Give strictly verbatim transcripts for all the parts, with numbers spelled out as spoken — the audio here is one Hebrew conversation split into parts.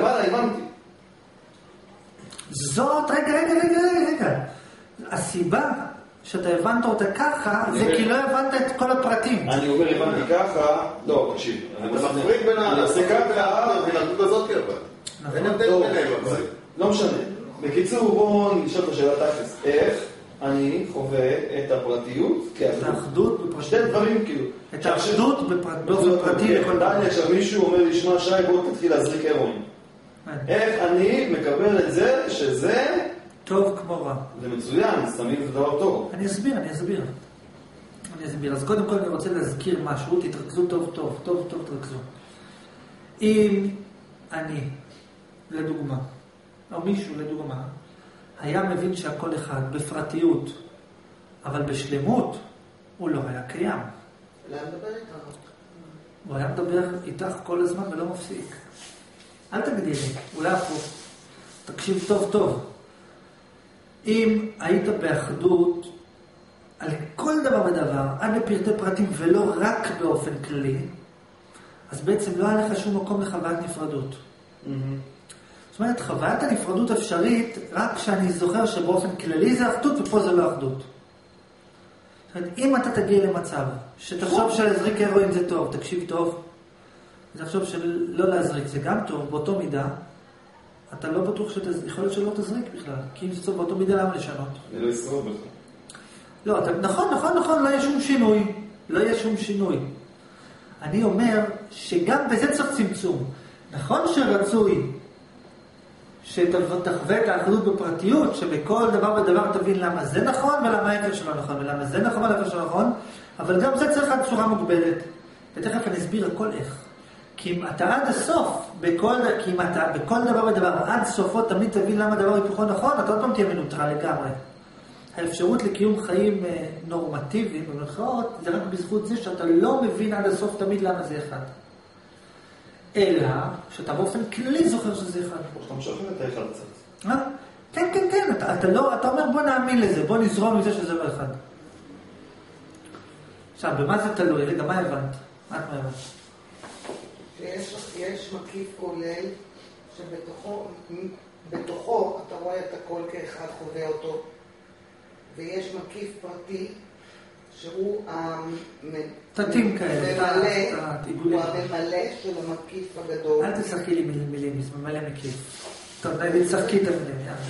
וואלה, הבנתי. זאת, רגע, רגע, רגע, רגע. הסיבה שאתה הבנת אותה ככה, זה כי לא הבנת את כל הפרטים. אני אומר, הבנתי ככה, לא, תקשיב. אני מפריד בין ההפסקה וההתנהגות הזאת, אבל. אין הבדל ביניהם, אבל. לא משנה. בקיצור, בואו נשאל את השאלה תכלס. איך אני חווה את הפרטיות? את האחדות בפרטיות. שתי דברים כאילו. את האחדות בפרטי לכל דבר. עכשיו מישהו אומר לי, שמע שי, בוא תתחיל להזריק הרואין. איך אני מקבל את זה שזה... טוב כמו רע. זה מצוין, סמים זה דבר טוב. אני אסביר, אני אסביר. אני אסביר. אז קודם כל אני רוצה להזכיר משהו, תתרכזו טוב טוב, טוב טוב תרכזו. אם אני, לדוגמה, או מישהו לדוגמה, היה מבין שהכל אחד בפרטיות, אבל בשלמות, הוא לא היה קיים. לא היה מדבר איתנו. הוא היה מדבר איתך כל הזמן ולא מפסיק. אל תגדירי, אולי הפוך. תקשיב טוב טוב. אם היית באחדות על כל דבר ודבר, עד לפרטי פרטים ולא רק באופן כללי, אז בעצם לא היה לך שום מקום לחוויית נפרדות. Mm-hmm. זאת אומרת, חוויית הנפרדות אפשרית רק כשאני זוכר שבאופן כללי זה אחדות ופה זה לא אחדות. זאת אומרת, אם אתה תגיע למצב שתחשוב שלהזריק הרואין זה טוב, תקשיב טוב, תחשוב שלא להזריק זה גם טוב, באותו מידה, אתה לא בטוח שיכול להיות שלא תזריק בכלל, כי אם זה טוב באותו מידה למה לשנות? זה לא ישרוד בכלל. לא, אתה, נכון, נכון, נכון, לא יהיה שום שינוי, לא יהיה שום שינוי. אני אומר שגם בזה צריך צמצום. נכון שרצוי שתחווה את האחדות בפרטיות, שבכל דבר ודבר תבין למה זה נכון ולמה ההפך שלא נכון, ולמה זה נכון ולמה שלא נכון, אבל גם זה צריך עד צורה מוגבלת. ותכף אני אסביר הכל איך. כי אם אתה עד הסוף, בכל, כי אם אתה בכל דבר ודבר עד סופו תמיד תבין למה דבר היפוכו נכון, אתה עוד פעם תהיה מנוטרל לגמרי. האפשרות לקיום חיים נורמטיביים, במרכאות, זה רק בזכות זה שאתה לא מבין עד הסוף תמיד למה זה אחד. אלא שאתה באופן כללי זוכר שזה אחד. או שאתה משחרר את האחד קצת. אה? כן, כן, כן. אתה, אתה, לא, אתה אומר בוא נאמין לזה, בוא נזרום לזה שזה לא אחד. עכשיו, במה זה תלוי? רגע, מה הבנת? מה את מה הבנת? יש, יש מקיף כולל שבתוכו בתוכו אתה רואה את הכל כאחד חווה אותו, ויש מקיף פרטי שהוא תתים כאלה, הוא הממלא של המקיף הגדול. אל תשחקי לי מילים מילים, זה ממלא מקיף. טוב, נגיד תשחקי את המילים, יאללה.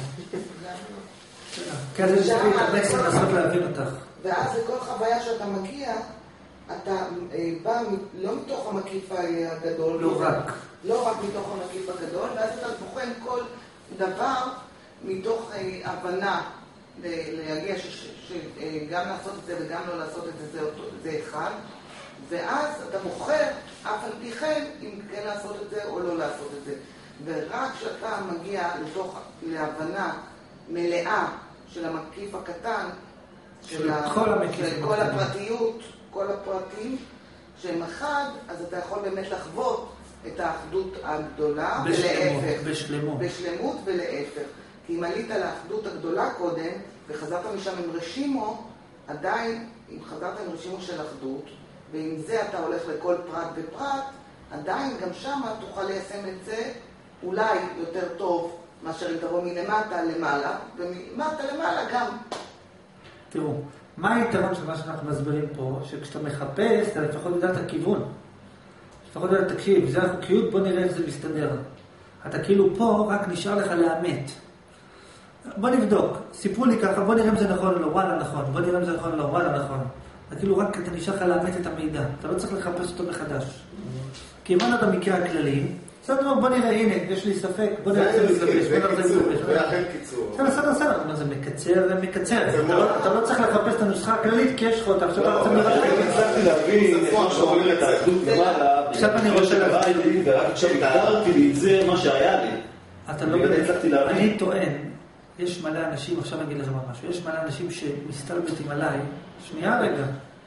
כזה שתראי את המקסים לעשות להבין אותך. ואז לכל חוויה שאתה מגיע, אתה בא לא מתוך המקיף הגדול, לא רק. לא רק מתוך המקיף הגדול, ואז אתה בוחן כל דבר מתוך הבנה להגיע שגם לעשות את זה וגם לא לעשות את זה, זה אחד, ואז אתה בוחר אף על פי כן אם כן לעשות את זה או לא לעשות את זה. ורק כשאתה מגיע לתוך להבנה מלאה של המקיף הקטן, של כל המקיף, כל הפרטיות, כל הפרטים שהם אחד, אז אתה יכול באמת לחוות את האחדות הגדולה ולהפך. בשלמות. בשלמות ולהפך. כי אם עלית לאחדות הגדולה קודם, וחזרת משם עם רשימו, עדיין, אם חזרת עם רשימו של אחדות, ועם זה אתה הולך לכל פרט ופרט, עדיין גם שם תוכל ליישם את זה אולי יותר טוב מאשר אם תבוא מלמטה למעלה, ומלמטה למעלה גם. תראו, מה היתרון של מה שאנחנו מסבירים פה? שכשאתה מחפש, אתה לפחות יודע את הכיוון. לפחות יודע, תקשיב, זה החוקיות, בוא נראה איך זה מסתדר. אתה כאילו פה רק נשאר לך לאמת. בוא נבדוק, סיפרו לי ככה, בוא נראה אם זה נכון או לא, וואלה נכון, בוא נראה אם זה נכון או לא, וואלה נכון. אתה כאילו רק אתה נשאר לך לאמת את המידע, אתה לא צריך לחפש אותו מחדש. כי אם אתה במקרה הכללי, בסדר, בוא נראה, הנה, יש לי ספק, בוא נראה איך זה מתלבש, בוא נראה איך זה מתלבש. זה אחר קיצור. בסדר, בסדר, בסדר, זה מקצר, זה מקצר. אתה לא צריך לחפש את הנוסחה הכללית, כי יש לך אותה, עכשיו אתה רוצה לראות. אני הצלחתי להבין את מה שאומר את האחדות למעלה, עכשיו אני רוצה להבין. ורק עכשיו הגדרתי לי את זה, מה שהיה לי. אתה לא הצלחתי להבין. אני טוען, יש מלא אנשים, עכשיו אני אגיד לכם משהו, יש מלא אנשים שמסתלבטים עליי, שנייה רגע.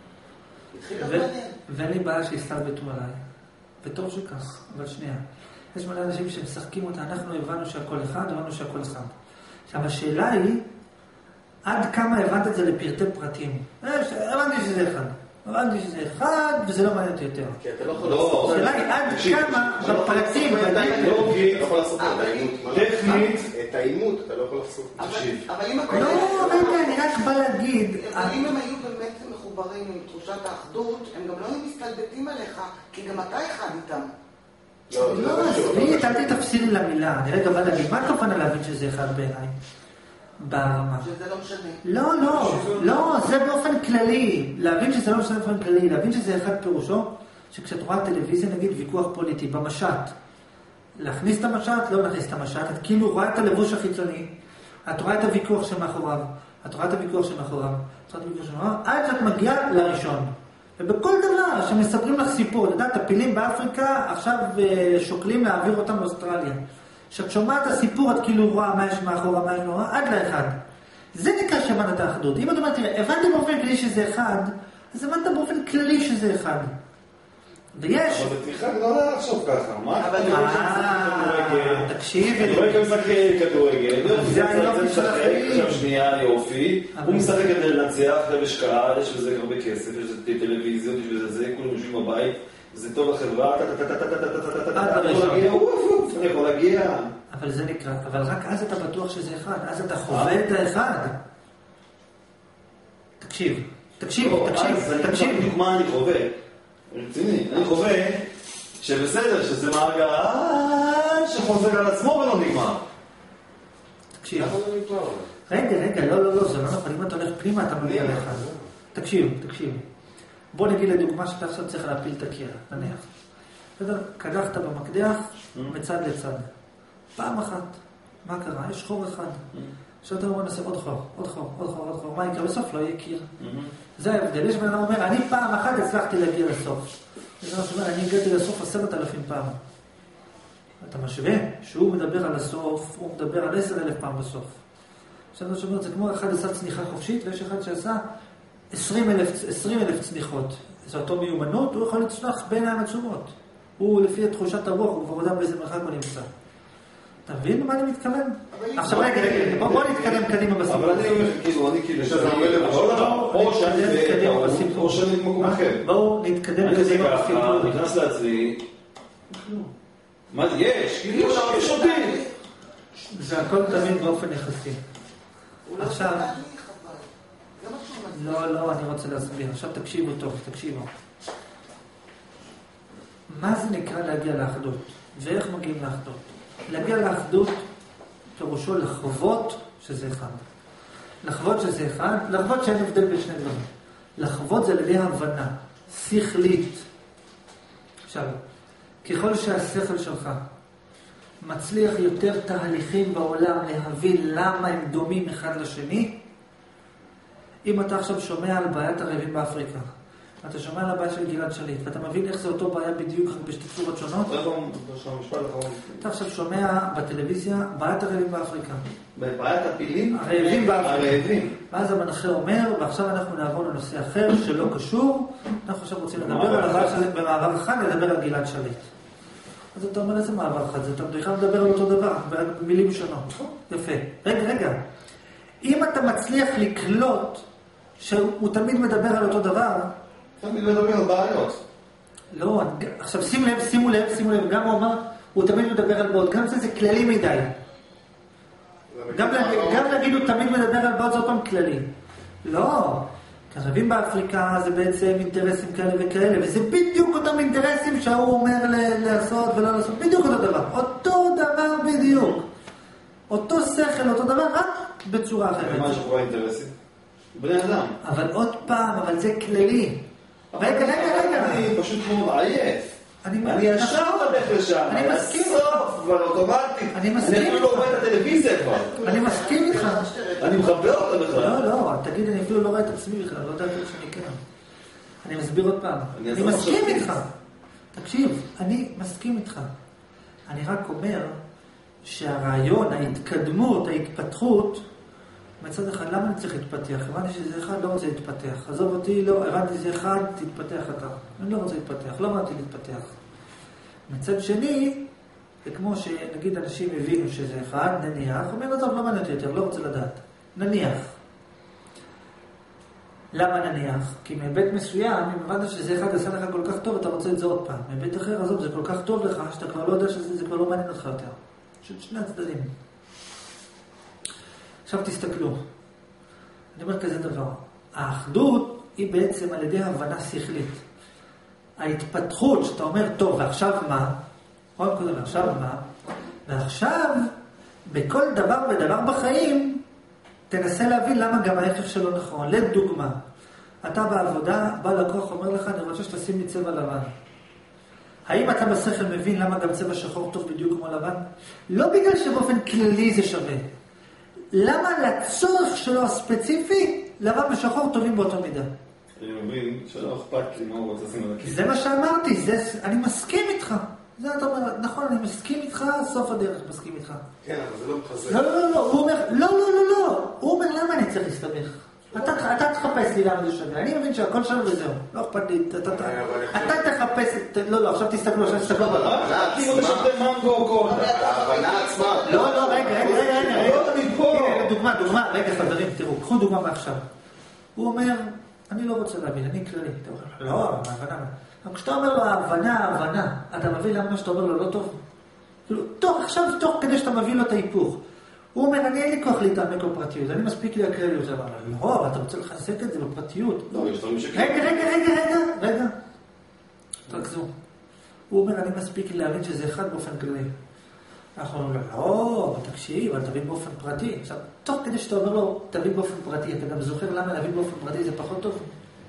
ואין לי בעיה שיסתלבטו עליי. וטוב שכך, אבל שנייה. יש מלא אנשים שמשחקים אותה, אנחנו הבנו שהכל אחד, הבנו שהכל אחד. עכשיו, השאלה היא, עד כמה הבנת את זה לפרטי פרטים? הבנתי שזה אחד. הבנתי שזה אחד, וזה לא מעניין אותי יותר. כי אתה לא יכול לעשות... השאלה היא, עד כמה בפרטים... אתה לא יכול לעשות... טכנית, את האימות אתה לא יכול לחסוך. אבל אם הכל... לא, רגע, אני רק בא להגיד... אבל אם הם היו באמת מחוברים עם תחושת האחדות, הם גם לא היו מסתלבטים עליך, כי גם אתה אחד איתם. לא, עזבי, אל תתפסירי למילה. אני רגע בא להגיד, מה הכוונה להבין שזה אחד בעיניי? ברמה. שזה לא משנה. לא, לא, לא, זה באופן כללי. להבין שזה לא משנה באופן כללי, להבין שזה אחד פירושו, שכשאת רואה טלוויזיה, נגיד, ויכוח פוליטי, במשט, להכניס את המשט, לא להכניס את המשט, את כאילו רואה את הלבוש החיצוני, את רואה את הוויכוח שמאחוריו, את רואה את הוויכוח שמאחוריו, את רואה את הוויכוח שמאחוריו, עד שאת מגיעה לראשון. ובכל דבר שמספרים לך סיפור, לדעת, הפילים באפריקה עכשיו שוקלים להעביר אותם לאוסטרליה. כשאת שומעת את הסיפור, את כאילו רואה מה יש מאחורה, מה יש מאחורה, עד לאחד. זה נקרא שהבנת האחדות. אם את אומרת, תראה, הבנת באופן כללי שזה אחד, אז הבנת באופן כללי שזה אחד. ויש... אבל זה תמיכה גדולה לחשוב ככה. מה? אבל אני רואה כמשחק כדורגל. תקשיב. אני רואה כמשחק כדורגל. זה היופי של החיים. עכשיו שנייה, יופי. הוא משחק כדי לנצח, יש קהל, יש בזה הרבה כסף, יש בזה טלוויזיות, יש בזה זה, כולם יושבים בבית. זה טוב לחברה, אני יכול להגיע. אבל זה נקרא, אבל רק אז אתה בטוח שזה אחד, אז אתה חווה את האחד. תקשיב, תקשיב, תקשיב, תקשיב. מה אני חווה? רציני, אני חווה שבסדר, שזה מעגל שחוזר על עצמו ולא נגמר. תקשיב. רגע, רגע, לא, לא, לא, זה לא נכון, אם אתה הולך פנימה אתה מגיע לאחד. תקשיב, תקשיב. בוא נגיד לדוגמה שאתה עכשיו צריך להפיל את הקיר, נניח. קדחת במקדח מצד לצד. פעם אחת, מה קרה? יש חור אחד. עכשיו אתה אומר, נעשה עוד חור, עוד חור, עוד חור, עוד חור. מה יקרה? בסוף לא יהיה קיר. זה ההבדל. יש בן אדם אומר, אני פעם אחת הצלחתי להגיע לסוף. יש בן אדם אומר, אני הגעתי לסוף עשרת אלפים פעם. אתה משווה? שהוא מדבר על הסוף, הוא מדבר על עשר אלף פעם בסוף. עכשיו אתה אומר, זה כמו אחד עשה צניחה חופשית, ויש אחד שעשה עשרים אלף צניחות. זו אותו מיומנות, הוא יכול לצלוח בין העצומות. הוא לפי תחושת הרוח, הוא כבר יודע באיזה מרחק הוא נמצא. אתה מבין למה אני מתכוון? עכשיו רגע, רגע, בוא נתקדם קדימה בסיפור. אבל אני אומר, כאילו, אני כאילו, או שאני או שאני במקום אחר. בואו נתקדם קדימה בסיפור. אני נכנס לעצמי, מה זה? יש, כאילו, יש אותי. זה הכל תמיד באופן יחסי. עכשיו... לא, לא, אני רוצה להסביר. עכשיו תקשיבו טוב, תקשיבו. מה זה נקרא להגיע לאחדות? ואיך מגיעים לאחדות? להגיע לאחדות פירושו לחוות שזה אחד. לחוות שזה אחד, לחוות שאין הבדל בין שני דברים. לחוות זה לידי הבנה, שכלית. עכשיו, ככל שהשכל שלך מצליח יותר תהליכים בעולם להבין למה הם דומים אחד לשני, אם אתה עכשיו שומע על בעיית הרעבים באפריקה, אתה שומע על הבעיה של גלעד שליט, ואתה מבין איך זה אותו בעיה בדיוק בשתי צורות שונות, אתה עכשיו שומע בטלוויזיה בעיית הרעבים באפריקה. בעיית הפילים? הרעבים באפריקה. ואז המנחה אומר, ועכשיו אנחנו נעבור לנושא אחר שלא קשור, אנחנו עכשיו רוצים לדבר על הבעיה של במעבר אחד, לדבר על גלעד שליט. אז אתה אומר, איזה מעבר אחד? זה אתה בכלל מדבר על אותו דבר, במילים שונות. יפה. רגע, רגע. אם אתה מצליח לקלוט שהוא תמיד מדבר על אותו דבר, תמיד מדבר על בעיות. לא, עכשיו שימו לב, שימו לב, שימו לב, גם הוא אמר, הוא תמיד מדבר על בעיות, גם זה זה כללי מדי. גם להגיד הוא תמיד מדבר על בעיות, זה עוד פעם כללי. לא, כרבים באפריקה זה בעצם אינטרסים כאלה וכאלה, וזה בדיוק אותם אינטרסים שהוא אומר לעשות ולא לעשות, בדיוק אותו דבר, אותו דבר בדיוק. אותו שכל, אותו דבר, רק בצורה אחרת. מה שקורה אינטרסים? בני אדם. אבל עוד פעם, אבל זה כללי. רגע, רגע, רגע. אני פשוט כמו עייף. אני ישר בדרך לשם. אני מסכים. סוף, כבר אוטומטית. אני מסכים. אני אפילו לא רואה את הטלוויזיה כבר. אני מסכים איתך. אני מחבר אותה בכלל. לא, לא, תגיד, אני אפילו לא רואה את עצמי בכלל, לא יודעת שאני כן. אני מסביר עוד פעם. אני מסכים איתך. תקשיב, אני מסכים איתך. אני רק אומר שהרעיון, ההתקדמות, ההתפתחות, מצד אחד, למה אני צריך להתפתח? הבנתי שזה אחד, לא רוצה להתפתח. עזוב אותי, לא, הבנתי שזה אחד, תתפתח אתה. אני לא רוצה להתפתח, לא אמרתי להתפתח. מצד שני, זה כמו שנגיד אנשים הבינו שזה אחד, נניח, אומר, עזוב, לא מעניין אותי יותר, לא רוצה לדעת. נניח. למה נניח? כי מבית מסוים, אם הבנת שזה אחד עשה לך כל כך טוב, אתה רוצה את זה עוד פעם. מבית אחר, עזוב, זה כל כך טוב לך, שאתה כבר לא יודע שזה זה כבר לא מעניין אותך יותר. של שני הצדדים. עכשיו תסתכלו. אני אומר כזה דבר. האחדות היא בעצם על ידי הבנה שכלית. ההתפתחות שאתה אומר, טוב, ועכשיו מה? עוד קודם, ועכשיו מה? ועכשיו, בכל דבר ודבר בחיים, תנסה להבין למה גם ההפך שלו נכון. לדוגמה, אתה בעבודה, בא לקוח, אומר לך, אני רוצה שתשים לי צבע לבן. האם אתה בשכל מבין למה גם צבע שחור טוב בדיוק כמו לבן? לא בגלל שבאופן כללי זה שווה. למה לצורך שלו הספציפי, לבן ושחור טובים באותו מידה? אני מבין שלא אכפת לי מה הוא רוצה לשים על הכיס. זה מה שאמרתי, זה, אני מסכים איתך. זה אתה אומר, נכון, אני מסכים איתך, סוף הדרך מסכים איתך. כן, אבל זה לא מתחזק. לא, לא, לא, הוא אומר, לא, לא, לא, לא. הוא אומר, למה אני צריך להסתבך? אתה, אתה תחפש לי למה זה שווה. אני מבין שהכל שווה וזהו. לא אכפת לי, אתה, אתה תחפש, לא, לא, עכשיו תסתכלו, עכשיו תסתכלו. ההבנה עצמה. ההבנה עצמה. לא, לא, רגע, רגע, רגע, רגע. דוגמה, דוגמה, רגע, חברים, תראו, קחו דוגמה מעכשיו. הוא אומר, אני לא רוצה להבין, אני כללי. לא, ההבנה. אבל כשאתה אומר לו, ההבנה, ההבנה, אתה מבין למה שאתה אומר לו לא טוב? כאילו, תוך, עכשיו, תוך כדי שאתה מביא לו את ההיפוך. הוא אומר, אני אין לי כוח להתעמק בפרטיות, אני מספיק לי הכלליות. זה אמר, לא, אבל אתה רוצה לחזק את זה בפרטיות. לא, יש דברים שכן. רגע, רגע, רגע, רגע, רגע. תרכזו. הוא אומר, אני מספיק לי להבין שזה אחד באופן כללי. אנחנו אומרים לו, לא, אבל תקשיב, אבל תבין באופן פרטי. עכשיו, תוך כדי שאתה אומר לו, תבין באופן פרטי, אתה גם זוכר למה להבין באופן פרטי זה פחות טוב.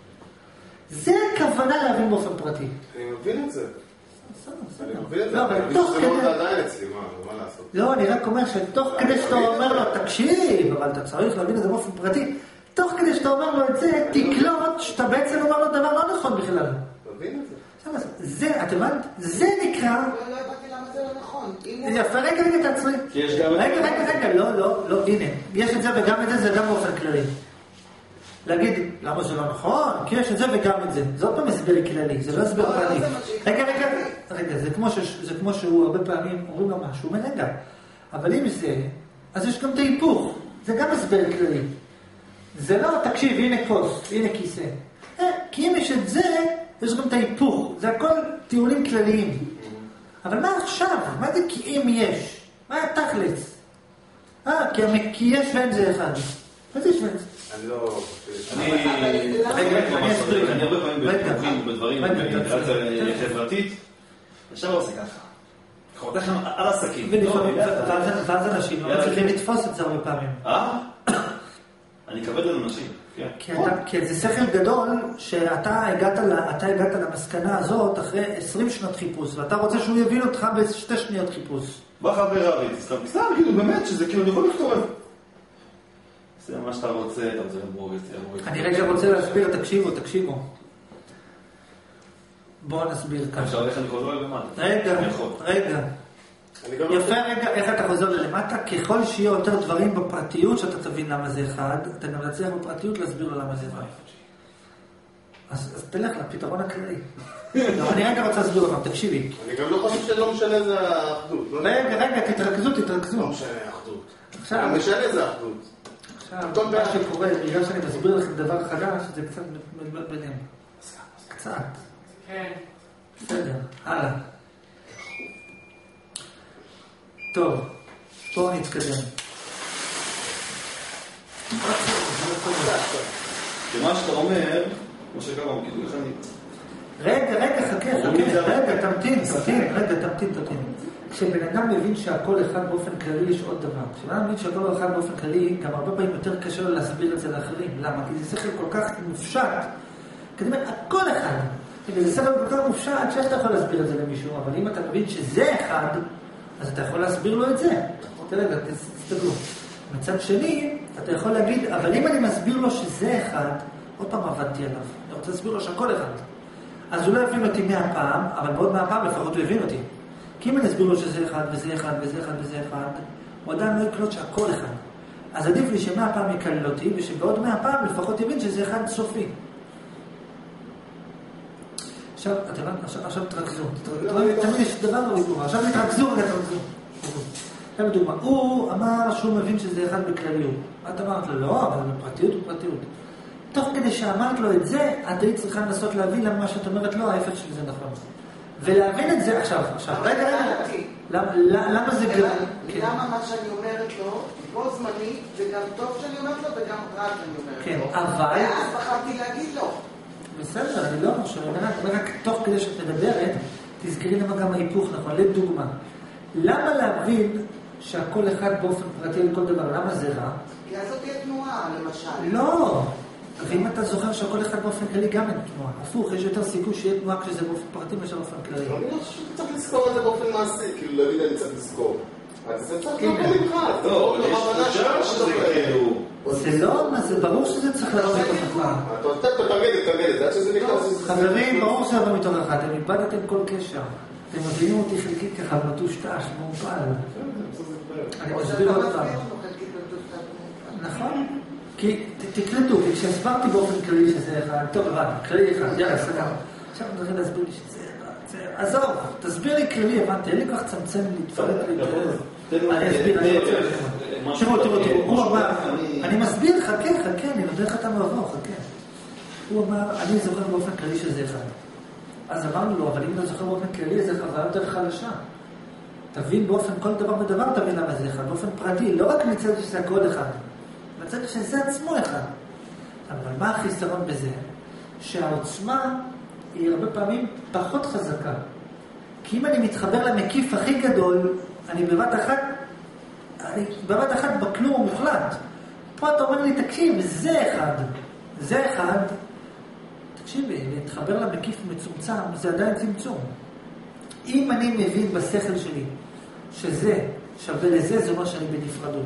זה הכוונה להבין באופן פרטי. אני מבין את זה. אני מבין את זה. לא, אבל אני תוך מבין שזה כדי... לא עדיין אצלי, מה לעשות? לא, אני רק אומר שתוך כדי שאתה אומר לו, תקשיב, אבל אתה צריך להבין את זה באופן פרטי, תוך כדי שאתה אומר לו את זה, תקלוט שאתה בעצם אומר לו דבר לא נכון בכלל. מבין את זה. זה, את הבנת? זה נקרא... לא הבנתי למה זה לא נכון. יפה, רגע, רגע, תעצרי. רגע, רגע, רגע, לא, לא, לא, הנה. יש את זה וגם את זה, זה גם באופן כללי. להגיד, למה זה לא נכון? כי יש את זה וגם את זה. זה עוד פעם הסבר כללי, זה לא הסבר פרטי. רגע, רגע, רגע, זה כמו שהוא הרבה פעמים אומרים לו משהו, הוא אומר, רגע, אבל אם זה, אז יש גם את ההיפוך. זה גם הסבר כללי. זה לא, תקשיב, הנה כוס, הנה כיסא. כי אם יש את זה, יש גם את ההיפוך. זה הכל טיעונים כלליים. אבל מה עכשיו? מה זה כי אם יש? מה התכלס? אה, כי יש ואין זה אחד. מה זה יש ואין זה? אני לא... אני... רגע, אני אסביר, אני הרבה פעמים בטוחים בדברים, באינטראציה חברתית, עכשיו עושה ככה. חורדה לכם על עסקים. ואז אנשים לא צריכים לתפוס את זה הרבה פעמים. אה? אני אכבד לנו אנשים. כי זה שכל גדול שאתה הגעת למסקנה הזאת אחרי עשרים שנות חיפוש, ואתה רוצה שהוא יבין אותך בשתי שניות חיפוש. בא חבר רבי, סתם, סתם, כאילו, באמת, שזה כאילו, אני יכול לכתוב. זה מה שאתה רוצה, אתה רוצה לבורג, אני רגע רוצה להסביר, תקשיבו, תקשיבו. בואו נסביר ככה. אפשר איך אני חוזר למטה. רגע, רגע. יפה, רגע, איך אתה חוזר ללמטה? ככל שיהיה יותר דברים בפרטיות שאתה תבין למה זה אחד, אתה גם נצליח בפרטיות להסביר לו למה זה אחד. אז תלך לפתרון הכללי. אני רגע רוצה להסביר אותם, תקשיבי. אני גם לא חושב שלא משנה זה האחדות. רגע, רגע, תתרכזו, תתרכזו. לא משנה האחדות. לא משנה זה האחדות. עכשיו, מה שקורה, בגלל שאני מסביר לכם דבר חדש, זה קצת מבלבל ביניהם. קצת. כן. בסדר, הלאה. טוב, בואו נתקדם. שמה שאתה אומר, כמו שקרה, כאילו איך אני... רגע, רגע, חכה, חכה, רגע, תמתין, תמתין, רגע, תמתין, תמתין. כשבן אדם מבין שהכל אחד באופן כללי, יש עוד דבר. כשבן אדם מבין שהכל אחד באופן כללי, גם הרבה פעמים יותר קשה לו להסביר את זה לאחרים. למה? כי זה שכל כל כך מופשט. כי זאת אומרת, הכל אחד. זה שכל כל כך מופשט שאתה יכול להסביר את זה למישהו, אבל אם אתה מבין שזה אחד, אז אתה יכול להסביר לו את זה. תראה, תסתגלו. מצד שני, אתה יכול להגיד, אבל אם אני מסביר לו שזה אחד, עוד פעם עבדתי עליו. אני רוצה להסביר לו שהכל אחד. אז הוא לא יבין אותי מאה פעם, אבל בעוד מאה פעם לפחות הוא יבין אותי. כי אם אני אסביר לו שזה אחד, וזה אחד, וזה אחד, וזה אחד, הוא עדיין לא יקלוט שהכל אחד. אז עדיף לי שמאה פעם יקלל אותי, ושבעוד מאה פעם לפחות יבין שזה אחד סופי. עכשיו, אתם עכשיו, עכשיו תרכזו. תמיד יש דבר לא יקורה. עכשיו תתרכזו, רגע תרכזו. עכשיו לדוגמה, הוא אמר שהוא מבין שזה אחד בכלליות. את אמרת לו, לא, אבל בפרטיות הוא פרטיות. תוך כדי שאמרת לו את זה, את היית צריכה לנסות להבין למה שאת אומרת לא, ההפך של זה נכון. ולהבין את זה עכשיו, עכשיו, רגע, רגע, למה זה גם, למה מה שאני אומרת לו, בו זמני, זה גם טוב שאני אומרת לו וגם רע שאני אומרת לו. כן, אבל... ואז בחרתי להגיד לו. בסדר, אני לא חושב, אני רק תוך כדי שאת מדברת, תזכרי למה גם ההיפוך נכון, לדוגמה. למה להבין שהכל אחד באופן פרטי לכל דבר, למה זה רע? כי אז זאת תהיה תנועה, למשל. לא! ואם אתה זוכר שהכל אחד באופן כללי גם אין תנועה. הפוך, יש יותר סיכוי שיהיה תנועה כשזה באופן פרטי מאשר באופן כללי. אני לא חושב שאתה צריך לזכור את זה באופן מעשי, כאילו להגיד אני צריך לזכור. אז זה צריך לבוא ממך. לא, יש תחושה שזה כאילו... זה לא, זה ברור שזה צריך לבוא מתוכך. אתה תתרגל, תתרגל את זה, עד שזה נכנס... חברים, ברור שזה לבוא מתוכך. אתם איבדתם כל קשר. אתם מבינים אותי חלקית ככה, מטוש תש, מעופל. אני מסביר עוד פעם. נכון? כי תקלטו, כשהסברתי באופן כללי שזה אחד, טוב, הבנתי, כללי אחד, יאללה, סגר. עכשיו אני צריך להסביר לי שזה אחד, עזוב, תסביר לי כללי, הבנתי, אין לי כך צמצם לי, תפרט לי, אני אסביר, אני רוצה לשמוע. תראו, תראו, תראו, הוא אמר, אני מסביר, חכה, חכה, אני נותן לך את המבוא, חכה. הוא אמר, אני זוכר באופן כללי שזה אחד. אז אמרנו לו, אבל אם אתה זוכר באופן כללי, זה חוויה יותר חלשה. תבין באופן, כל דבר ודבר תבין למה זה אחד, באופן פרטי, לא רק מצד שזה הכל אחד. מצד שזה עצמו אחד. אבל מה החיסרון בזה? שהעוצמה היא הרבה פעמים פחות חזקה. כי אם אני מתחבר למקיף הכי גדול, אני בבת אחת, אני בבת אחת בכלום ומוחלט. פה אתה אומר לי, תקשיב, זה אחד. זה אחד. תקשיבי, להתחבר למקיף מצומצם, זה עדיין צמצום. אם אני מבין בשכל שלי שזה שווה לזה, זה אומר שאני בנפרדות.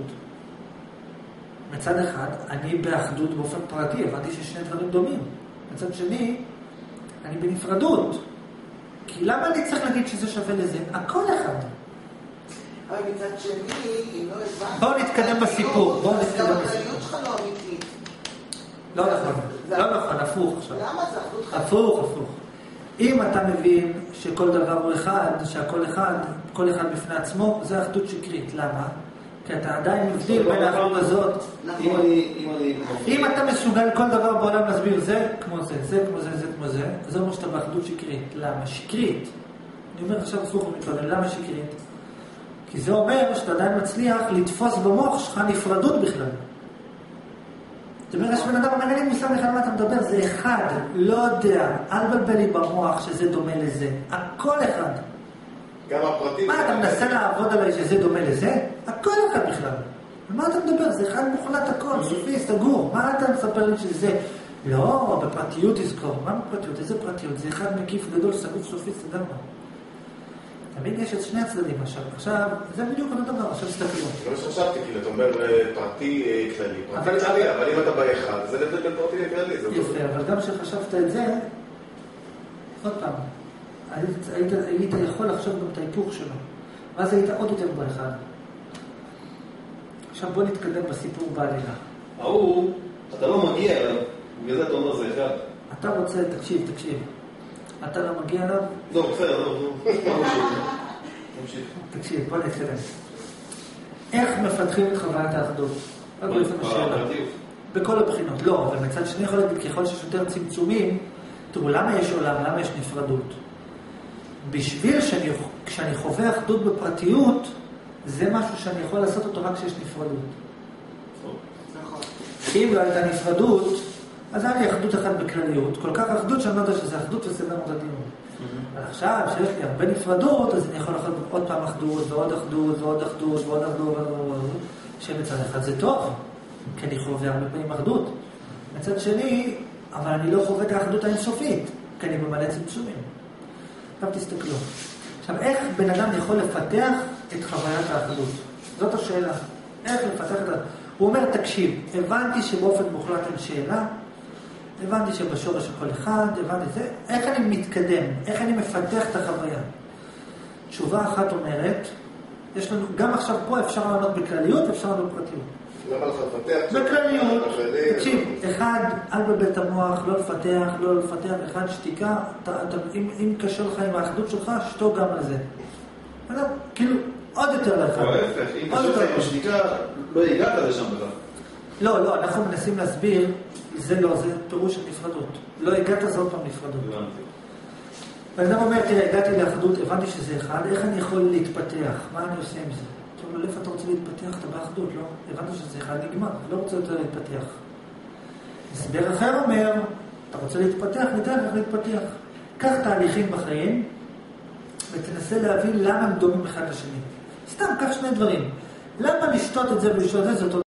מצד אחד, אני באחדות באופן פרטי, הבנתי ששני דברים דומים. מצד שני, אני בנפרדות. כי למה אני צריך להגיד שזה שווה לזה? הכל אחד. אבל מצד שני, אם לא הבנת... בואו נתקדם בסיפור, בואו נתקדם בסיפור. הכלליות שלך לא אמיתית. לא נכון, לא נכון, הפוך עכשיו. למה זה אחדות חד? הפוך, הפוך. אם אתה מבין שכל דבר הוא אחד, שהכל אחד, כל אחד בפני עצמו, זה אחדות שקרית. למה? כי אתה עדיין מבדיל בין האחדות הזאת. אם אתה מסוגל כל דבר בעולם להסביר זה כמו זה, זה כמו זה, זה כמו זה, זה אומר שאתה באחדות שקרית. למה? שקרית. אני אומר עכשיו הפוך ומתכוון, למה שקרית? כי זה אומר שאתה עדיין מצליח לתפוס במוח שלך נפרדות בכלל. זאת אומרת, יש בן אדם, אני אין לי מושג בכלל מה אתה מדבר, זה אחד, לא יודע, אל בלבל לי במוח שזה דומה לזה, הכל אחד. גם הפרטים... מה, אתה מנסה לעבוד עליי שזה דומה לזה? הכל אחד בכלל. מה אתה מדבר? זה אחד מוחלט הכל, סופי, סגור. מה אתה מספר לי שזה? לא, בפרטיות תזכור. מה בפרטיות? איזה פרטיות? זה אחד מקיף גדול, סגור, סופי, סגרנו. תמיד יש את שני הצדדים עכשיו. עכשיו, זה בדיוק אותו דבר, עכשיו תסתכלו. זה מה שחשבתי, כאילו, אתה אומר פרטי כללי. פרטי כללי, אבל אם אתה באחד, זה לבד בין פרטי לכללי. יפה, אבל גם כשחשבת את זה, עוד פעם, היית, היית יכול לחשוב גם את ההיפוך שלו. ואז היית עוד יותר באחד. עכשיו בוא נתקדם בסיפור בעלילה. ההוא, אתה לא מגיע אליו, בגלל זה אתה אומר זה אחד. אתה רוצה, תקשיב, תקשיב. אתה לא מגיע אליו? לא, בסדר, לא, לא. תמשיך. תקשיב, בוא נתקדם. איך מפתחים את חוויית האחדות? רק בעצם השאלה. בכל הבחינות. לא, אבל מצד שני יכול להגיד, ככל שיש יותר צמצומים, תראו, למה יש עולם? למה יש נפרדות? בשביל שאני, כשאני חווה אחדות בפרטיות, זה משהו שאני יכול לעשות אותו רק כשיש נפרדות. נכון. אם לא הייתה נפרדות, אז היה לי אחדות אחת בכלליות, כל כך אחדות שאני לא יודע שזה אחדות וסדר את הדיון. אבל עכשיו, שיש לי הרבה נפרדות, אז אני יכול לחזור עוד פעם אחדות, ועוד אחדות, ועוד אחדות, ועוד אחדות, ועוד אחדות, שמצד אחד זה טוב, כי אני חווה הרבה פעמים אחדות. מצד שני, אבל אני לא חווה את האחדות האינסופית, כי אני ממלא צמצומים. עכשיו תסתכלו. עכשיו, איך בן אדם יכול לפתח את חוויית האחדות? זאת השאלה. איך לפתח את ה... הוא אומר, תקשיב, הבנתי שבאופן מוחלט אין שאלה, הבנתי שבשורש הכל אחד, הבנתי זה, איך אני מתקדם? איך אני מפתח את החוויה? תשובה אחת אומרת, יש לנו, גם עכשיו פה אפשר לענות בכלליות, אפשר לענות בפרטיות. למה לך לפתח? בכלליות, תקשיב, אחד, אל בבית המוח, לא לפתח, לא לפתח, אחד, שתיקה, אתה, אתה, אם, אם קשה לך עם האחדות שלך, שתוק גם על זה. כאילו, עוד יותר לאחד. אבל ההפך, אם קשה לך עם השתיקה, לא הגעת לשם בכלל. לא, לא, אנחנו מנסים להסביר, זה לא, זה פירוש של נפרדות. לא הגעת, זה עוד פעם נפרדות. בן אדם אומר, תראה, הגעתי לאחדות, הבנתי שזה אחד, איך אני יכול להתפתח? מה אני עושה עם זה? עכשיו, איפה אתה להתפתח, אתה באחדות, לא? הבנת שזה אחד נגמר, לא רוצה יותר להתפתח. הסבר אחר אומר, אתה רוצה להתפתח, ניתן לך להתפתח. קח תהליכים בחיים, ותנסה להבין למה הם דומים אחד לשני. סתם, קח שני דברים. למה לשתות את זה ולשתות את זה?